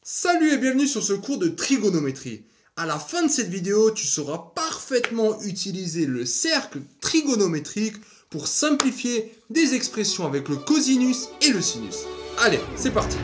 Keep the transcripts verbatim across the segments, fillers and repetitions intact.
Salut et bienvenue sur ce cours de trigonométrie. À la fin de cette vidéo, tu sauras parfaitement utiliser le cercle trigonométrique pour simplifier des expressions avec le cosinus et le sinus. Allez, c'est parti!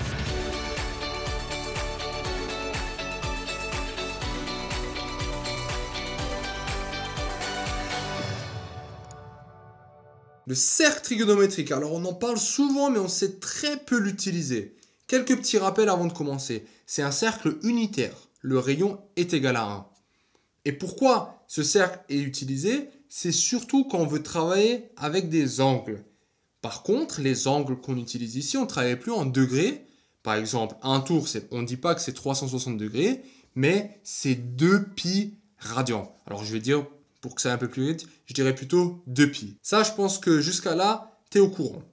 Le cercle trigonométrique, alors on en parle souvent mais on sait très peu l'utiliser. Quelques petits rappels avant de commencer. C'est un cercle unitaire. Le rayon est égal à un. Et pourquoi ce cercle est utilisé? C'est surtout quand on veut travailler avec des angles. Par contre, les angles qu'on utilise ici, on ne travaille plus en degrés. Par exemple, un tour, on ne dit pas que c'est trois cent soixante degrés, mais c'est deux pi radians. Alors je vais dire, pour que ça aille un peu plus vite, je dirais plutôt deux pi. Ça, je pense que jusqu'à là, tu es au courant.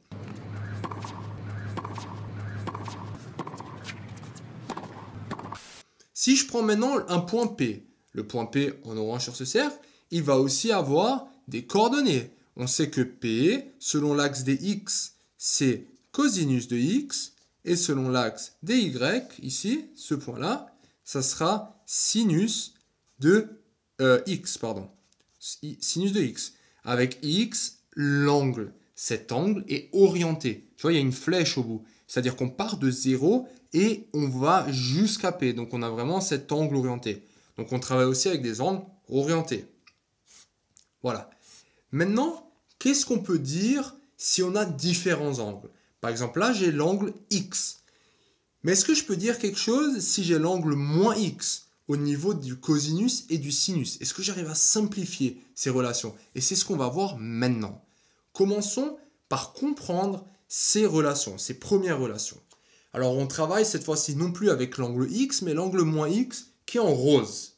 Si je prends maintenant un point P, le point P en orange sur ce cercle, il va aussi avoir des coordonnées. On sait que P, selon l'axe des X, c'est cosinus de X, et selon l'axe des Y, ici, ce point-là, ça sera sinus de euh, X, pardon. Sinus de X. Avec X, l'angle. Cet angle est orienté. Tu vois, il y a une flèche au bout. C'est-à-dire qu'on part de zéro et on va jusqu'à P. Donc, on a vraiment cet angle orienté. Donc, on travaille aussi avec des angles orientés. Voilà. Maintenant, qu'est-ce qu'on peut dire si on a différents angles? Par exemple, là, j'ai l'angle X. Mais est-ce que je peux dire quelque chose si j'ai l'angle moins X au niveau du cosinus et du sinus? Est-ce que j'arrive à simplifier ces relations? Et c'est ce qu'on va voir maintenant. Commençons par comprendre ces relations, ces premières relations. Alors, on travaille cette fois-ci non plus avec l'angle X, mais l'angle moins X qui est en rose.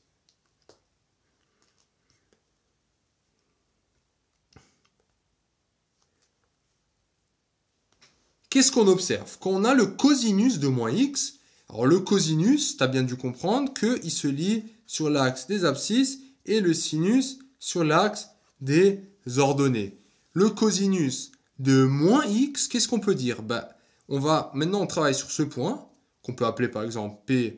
Qu'est-ce qu'on observe? Quand on a le cosinus de moins X, alors le cosinus, tu as bien dû comprendre qu'il se lie sur l'axe des abscisses et le sinus sur l'axe des ordonnées. Le cosinus de moins X, qu'est-ce qu'on peut dire? Ben, on va, maintenant, on travaille sur ce point, qu'on peut appeler par exemple P'.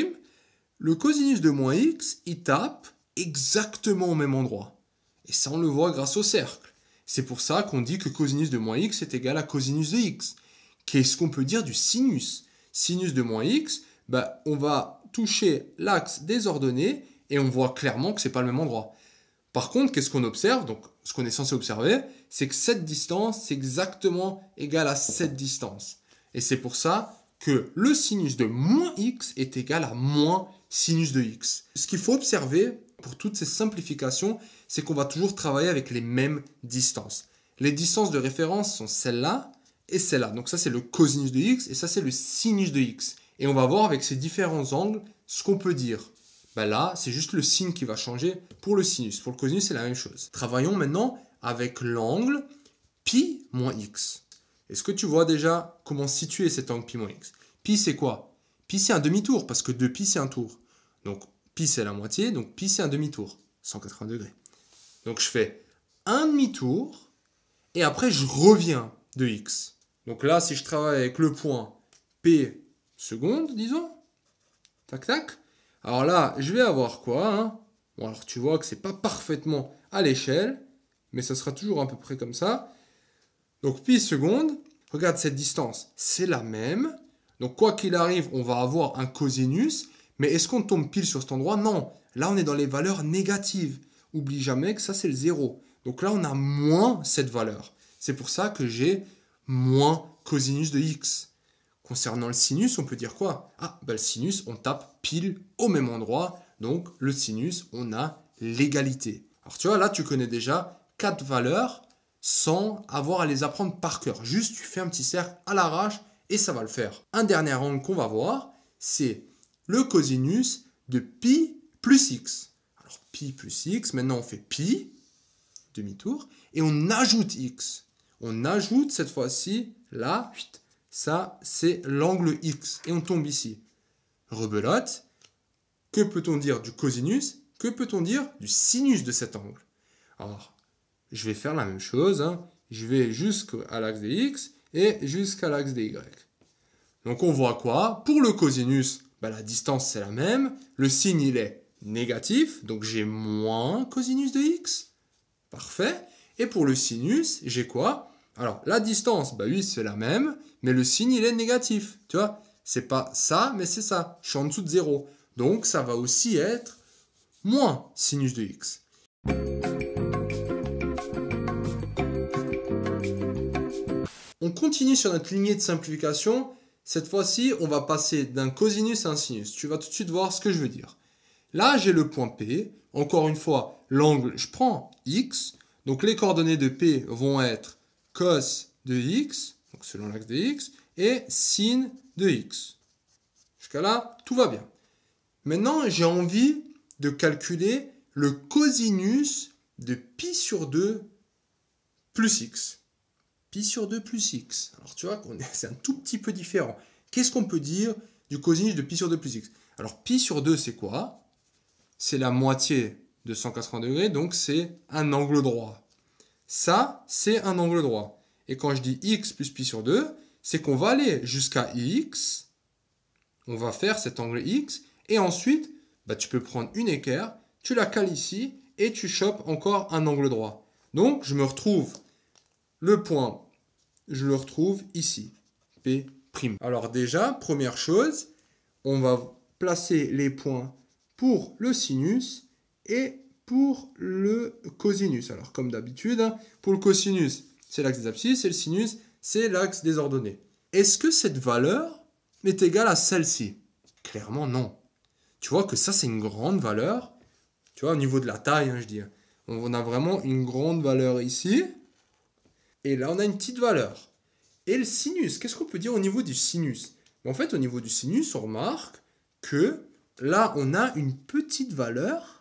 Le cosinus de moins X, il tape exactement au même endroit. Et ça, on le voit grâce au cercle. C'est pour ça qu'on dit que cosinus de moins X est égal à cosinus de X. Qu'est-ce qu'on peut dire du sinus? Sinus de moins X, ben, on va toucher l'axe des ordonnées et on voit clairement que ce n'est pas le même endroit. Par contre, qu'est-ce qu'on observe? Donc, ce qu'on est censé observer, c'est que cette distance, c'est exactement égal à cette distance. Et c'est pour ça que le sinus de moins X est égal à moins sinus de X. Ce qu'il faut observer pour toutes ces simplifications, c'est qu'on va toujours travailler avec les mêmes distances. Les distances de référence sont celles-là et celles-là. Donc ça, c'est le cosinus de X et ça, c'est le sinus de X. Et on va voir avec ces différents angles ce qu'on peut dire. Ben là, c'est juste le signe qui va changer pour le sinus. Pour le cosinus, c'est la même chose. Travaillons maintenant avec l'angle pi moins x. Est-ce que tu vois déjà comment situer cet angle pi moins x? Pi, c'est quoi? Pi, c'est un demi-tour, parce que deux pi, c'est un tour. Donc, pi, c'est la moitié, donc pi, c'est un demi-tour. cent quatre-vingts degrés. Donc, je fais un demi-tour, et après, je reviens de x. Donc là, si je travaille avec le point P seconde, disons, tac, tac, alors là, je vais avoir quoi, hein? Bon, alors tu vois que ce n'est pas parfaitement à l'échelle, mais ça sera toujours à peu près comme ça. Donc pi seconde, regarde cette distance, c'est la même. Donc quoi qu'il arrive, on va avoir un cosinus, mais est-ce qu'on tombe pile sur cet endroit? Non, là on est dans les valeurs négatives. Oublie jamais que ça c'est le zéro. Donc là on a moins cette valeur. C'est pour ça que j'ai moins cosinus de x. Concernant le sinus, on peut dire quoi? Ah, ben le sinus, on tape pile au même endroit. Donc, le sinus, on a l'égalité. Alors, tu vois, là, tu connais déjà quatre valeurs sans avoir à les apprendre par cœur. Juste, tu fais un petit cercle à l'arrache et ça va le faire. Un dernier angle qu'on va voir, c'est le cosinus de pi plus x. Alors, pi plus x, maintenant, on fait pi, demi-tour, et on ajoute x. On ajoute, cette fois-ci, là, ça, c'est l'angle X. Et on tombe ici. Rebelote. Que peut-on dire du cosinus? Que peut-on dire du sinus de cet angle? Alors, je vais faire la même chose. Hein. Je vais jusqu'à l'axe des X et jusqu'à l'axe des Y. Donc, on voit quoi? Pour le cosinus, bah, la distance c'est la même, le signe il est négatif, donc j'ai moins cosinus de x. Parfait. Et pour le sinus, j'ai quoi? Alors, la distance, bah oui, c'est la même, mais le signe, il est négatif. Tu vois? C'est pas ça, mais c'est ça. Je suis en dessous de zéro. Donc, ça va aussi être moins sinus de x. On continue sur notre lignée de simplification. Cette fois-ci, on va passer d'un cosinus à un sinus. Tu vas tout de suite voir ce que je veux dire. Là, j'ai le point P. Encore une fois, l'angle, je prends x. Donc, les coordonnées de P vont être cos de x, donc selon l'axe de x, et sin de x. Jusqu'à là, tout va bien. Maintenant, j'ai envie de calculer le cosinus de pi sur deux plus x. Pi sur deux plus x. Alors, tu vois, c'est un tout petit peu différent. Qu'est-ce qu'on peut dire du cosinus de pi sur deux plus x? Alors, pi sur deux, c'est quoi? C'est la moitié de cent quatre-vingts degrés, donc c'est un angle droit. Ça, c'est un angle droit. Et quand je dis x plus pi sur deux, c'est qu'on va aller jusqu'à x, on va faire cet angle x, et ensuite, bah, tu peux prendre une équerre, tu la cales ici, et tu chopes encore un angle droit. Donc, je me retrouve, le point, je le retrouve ici, P'. Alors déjà, première chose, on va placer les points pour le sinus et pour le cosinus. Alors, comme d'habitude, pour le cosinus, c'est l'axe des abscisses, et le sinus, c'est l'axe des ordonnées. Est-ce que cette valeur est égale à celle-ci? Clairement, non. Tu vois que ça, c'est une grande valeur. Tu vois, au niveau de la taille, hein, je dis. On a vraiment une grande valeur ici. Et là, on a une petite valeur. Et le sinus, qu'est-ce qu'on peut dire au niveau du sinus? En fait, au niveau du sinus, on remarque que là, on a une petite valeur.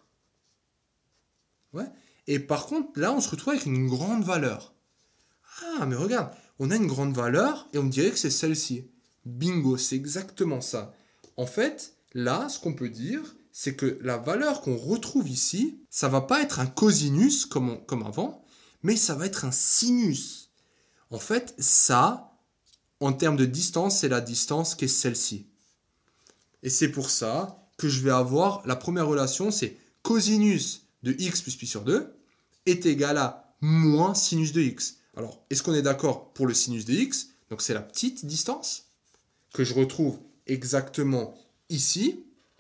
Ouais. Et par contre, là, on se retrouve avec une grande valeur. Ah, mais regarde, on a une grande valeur et on dirait que c'est celle-ci. Bingo, c'est exactement ça. En fait, là, ce qu'on peut dire, c'est que la valeur qu'on retrouve ici, ça ne va pas être un cosinus comme, on, comme avant, mais ça va être un sinus. En fait, ça, en termes de distance, c'est la distance qui est celle-ci. Et c'est pour ça que je vais avoir, la première relation, c'est cosinus de x plus pi sur deux est égal à moins sinus de x. Alors, est-ce qu'on est d'accord pour le sinus de x? Donc, c'est la petite distance que je retrouve exactement ici.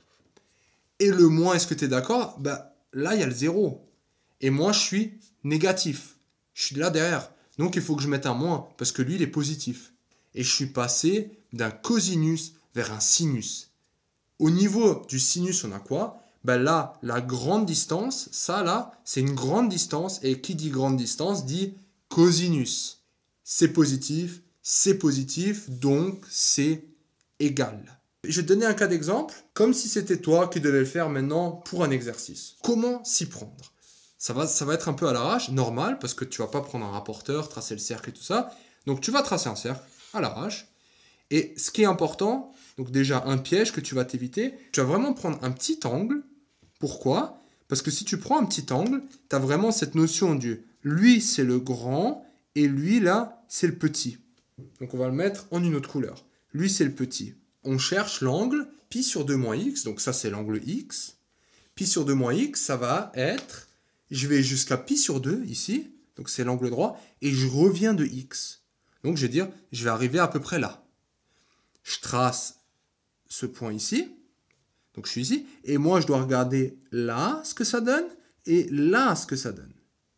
Et le moins, est-ce que tu es d'accord? Bah, là, il y a le zéro. Et moi, je suis négatif. Je suis là derrière. Donc, il faut que je mette un moins parce que lui, il est positif. Et je suis passé d'un cosinus vers un sinus. Au niveau du sinus, on a quoi? Ben là, la grande distance, ça là, c'est une grande distance. Et qui dit grande distance dit cosinus. C'est positif, c'est positif, donc c'est égal. Je vais te donner un cas d'exemple, comme si c'était toi qui devais le faire maintenant pour un exercice. Comment s'y prendre? Ça va, ça va être un peu à l'arrache, normal, parce que tu ne vas pas prendre un rapporteur, tracer le cercle et tout ça. Donc tu vas tracer un cercle à l'arrache. Et ce qui est important, donc déjà un piège que tu vas t'éviter, tu vas vraiment prendre un petit angle. Pourquoi? Parce que si tu prends un petit angle, tu as vraiment cette notion du lui c'est le grand et lui là c'est le petit. Donc on va le mettre en une autre couleur. Lui c'est le petit. On cherche l'angle pi sur deux moins x, donc ça c'est l'angle x. Pi sur deux moins x, ça va être, je vais jusqu'à pi sur deux ici, donc c'est l'angle droit, et je reviens de x. Donc je vais dire, je vais arriver à peu près là. Je trace ce point ici, donc je suis ici, et moi je dois regarder là ce que ça donne, et là ce que ça donne.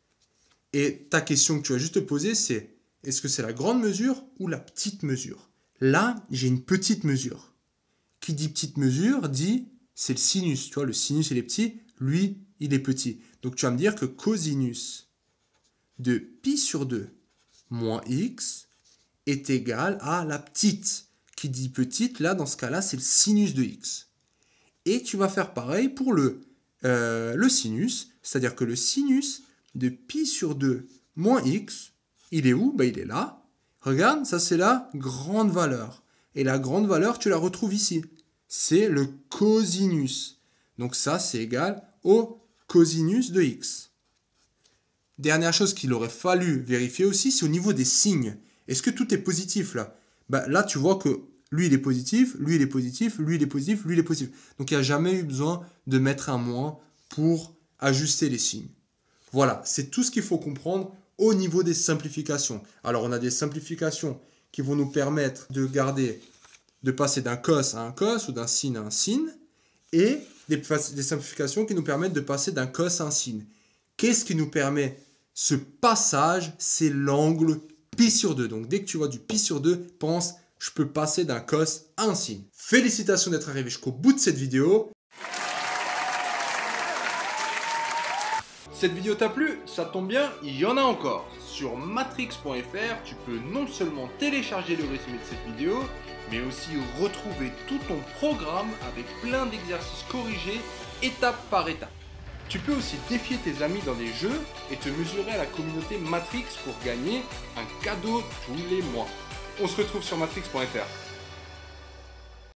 Et ta question que tu vas juste te poser, c'est, est-ce que c'est la grande mesure ou la petite mesure? Là, j'ai une petite mesure. Qui dit petite mesure, dit, c'est le sinus, tu vois, le sinus il est petit, lui il est petit. Donc tu vas me dire que cosinus de pi sur deux moins x est égal à la petite. Qui dit petite, là dans ce cas-là, c'est le sinus de x. Et tu vas faire pareil pour le, euh, le sinus, c'est-à-dire que le sinus de pi sur deux moins x, il est où? Ben, il est là. Regarde, ça c'est la grande valeur. Et la grande valeur, tu la retrouves ici. C'est le cosinus. Donc ça, c'est égal au cosinus de x. Dernière chose qu'il aurait fallu vérifier aussi, c'est au niveau des signes. Est-ce que tout est positif là? Ben, là, tu vois que lui il est positif, lui il est positif, lui il est positif, lui il est positif. Donc il n'y a jamais eu besoin de mettre un moins pour ajuster les signes. Voilà, c'est tout ce qu'il faut comprendre au niveau des simplifications. Alors on a des simplifications qui vont nous permettre de garder, de passer d'un cos à un cos ou d'un sin à un sin, et des, des simplifications qui nous permettent de passer d'un cos à un sin. Qu'est-ce qui nous permet ce passage? C'est l'angle pi sur deux. Donc dès que tu vois du pi sur deux, pense, je peux passer d'un cos à un sin. Félicitations d'être arrivé jusqu'au bout de cette vidéo. Cette vidéo t'a plu? Ça tombe bien, il y en a encore. Sur matrix point F R, tu peux non seulement télécharger le résumé de cette vidéo, mais aussi retrouver tout ton programme avec plein d'exercices corrigés étape par étape. Tu peux aussi défier tes amis dans des jeux et te mesurer à la communauté Matrix pour gagner un cadeau tous les mois. On se retrouve sur matrix point F R.